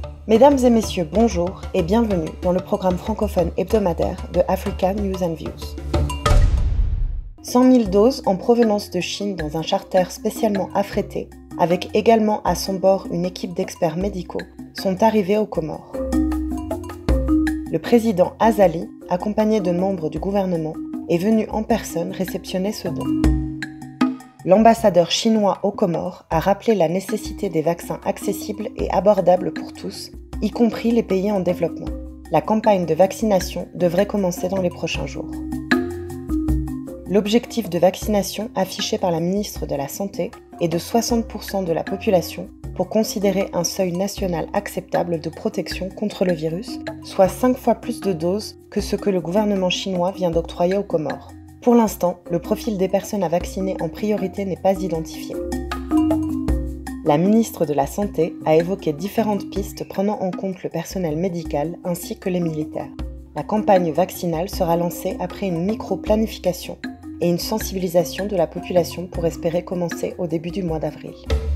Mesdames et messieurs, bonjour et bienvenue dans le programme francophone hebdomadaire de Africa News and Views. 100 000 doses en provenance de Chine dans un charter spécialement affrété, avec également à son bord une équipe d'experts médicaux, sont arrivées aux Comores. Le président Azali, accompagné de membres du gouvernement, est venu en personne réceptionner ce don. L'ambassadeur chinois aux Comores a rappelé la nécessité des vaccins accessibles et abordables pour tous, y compris les pays en développement. La campagne de vaccination devrait commencer dans les prochains jours. L'objectif de vaccination affiché par la ministre de la Santé est de 60% de la population pour considérer un seuil national acceptable de protection contre le virus, soit 5 fois plus de doses que ce que le gouvernement chinois vient d'octroyer aux Comores. Pour l'instant, le profil des personnes à vacciner en priorité n'est pas identifié. La ministre de la Santé a évoqué différentes pistes prenant en compte le personnel médical ainsi que les militaires. La campagne vaccinale sera lancée après une micro-planification et une sensibilisation de la population pour espérer commencer au début du mois d'avril.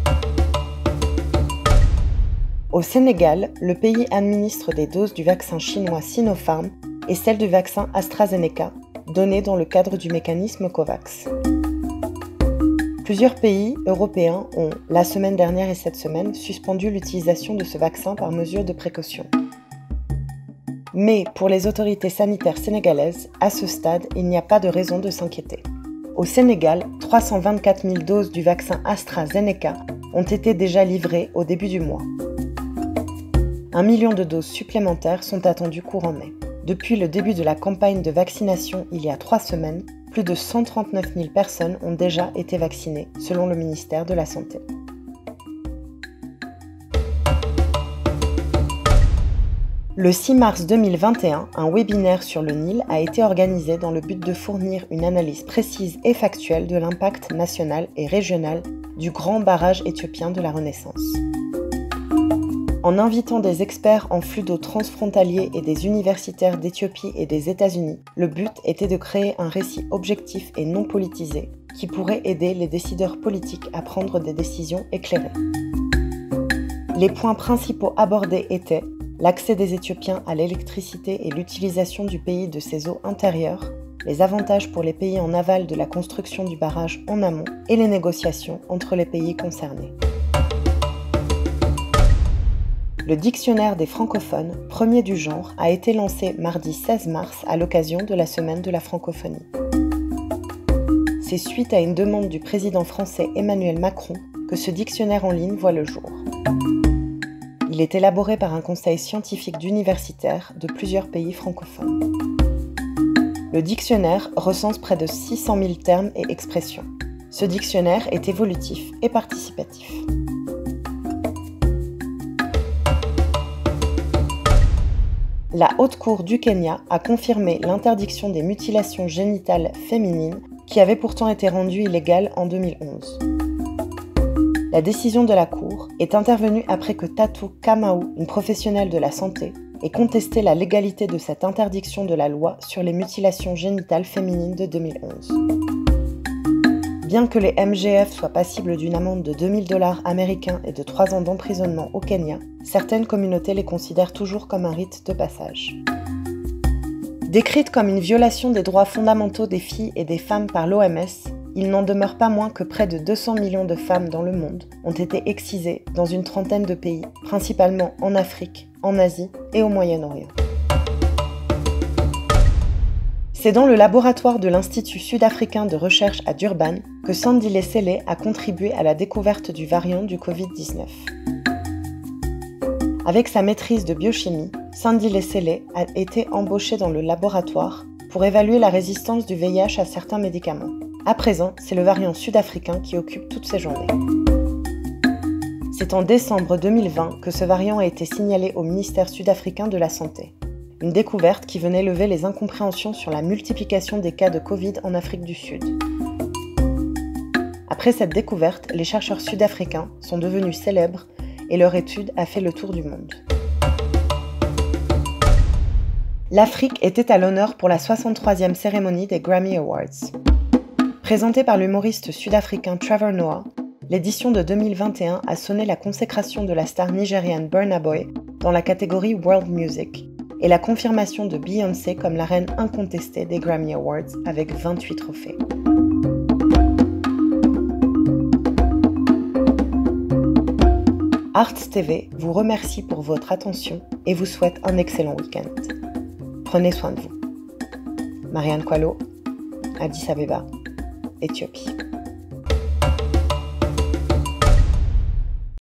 Au Sénégal, le pays administre des doses du vaccin chinois Sinopharm et celles du vaccin AstraZeneca, données dans le cadre du mécanisme COVAX. Plusieurs pays européens ont, la semaine dernière et cette semaine, suspendu l'utilisation de ce vaccin par mesure de précaution. Mais pour les autorités sanitaires sénégalaises, à ce stade, il n'y a pas de raison de s'inquiéter. Au Sénégal, 324 000 doses du vaccin AstraZeneca ont été déjà livrées au début du mois. 1 million de doses supplémentaires sont attendues courant mai. Depuis le début de la campagne de vaccination il y a 3 semaines, plus de 139 000 personnes ont déjà été vaccinées, selon le ministère de la Santé. Le 6 mars 2021, un webinaire sur le Nil a été organisé dans le but de fournir une analyse précise et factuelle de l'impact national et régional du grand barrage éthiopien de la Renaissance. En invitant des experts en flux d'eau transfrontaliers et des universitaires d'Éthiopie et des États-Unis, le but était de créer un récit objectif et non politisé qui pourrait aider les décideurs politiques à prendre des décisions éclairées. Les points principaux abordés étaient l'accès des Éthiopiens à l'électricité et l'utilisation du pays de ses eaux intérieures, les avantages pour les pays en aval de la construction du barrage en amont et les négociations entre les pays concernés. Le dictionnaire des francophones, premier du genre, a été lancé mardi 16 mars à l'occasion de la semaine de la francophonie. C'est suite à une demande du président français Emmanuel Macron que ce dictionnaire en ligne voit le jour. Il est élaboré par un conseil scientifique d'universitaires de plusieurs pays francophones. Le dictionnaire recense près de 600 000 termes et expressions. Ce dictionnaire est évolutif et participatif. La Haute Cour du Kenya a confirmé l'interdiction des mutilations génitales féminines qui avait pourtant été rendue illégale en 2011. La décision de la Cour est intervenue après que Tatou Kamau, une professionnelle de la santé, ait contesté la légalité de cette interdiction de la loi sur les mutilations génitales féminines de 2011. Bien que les MGF soient passibles d'une amende de 2 000 $ américains et de 3 ans d'emprisonnement au Kenya, certaines communautés les considèrent toujours comme un rite de passage. Décrite comme une violation des droits fondamentaux des filles et des femmes par l'OMS, il n'en demeure pas moins que près de 200 millions de femmes dans le monde ont été excisées dans une trentaine de pays, principalement en Afrique, en Asie et au Moyen-Orient. C'est dans le laboratoire de l'Institut sud-africain de recherche à Durban que Sandile Sele a contribué à la découverte du variant du Covid-19. Avec sa maîtrise de biochimie, Sandile Sele a été embauché dans le laboratoire pour évaluer la résistance du VIH à certains médicaments. À présent, c'est le variant sud-africain qui occupe toutes ses journées. C'est en décembre 2020 que ce variant a été signalé au ministère sud-africain de la Santé. Une découverte qui venait lever les incompréhensions sur la multiplication des cas de Covid en Afrique du Sud. Après cette découverte, les chercheurs sud-africains sont devenus célèbres et leur étude a fait le tour du monde. L'Afrique était à l'honneur pour la 63e cérémonie des Grammy Awards. Présentée par l'humoriste sud-africain Trevor Noah, l'édition de 2021 a sonné la consécration de la star nigériane Burna Boy dans la catégorie World Music et la confirmation de Beyoncé comme la reine incontestée des Grammy Awards avec 28 trophées. Arts TV vous remercie pour votre attention et vous souhaite un excellent week-end. Prenez soin de vous. Marianne Coallo, Addis Abeba, Éthiopie.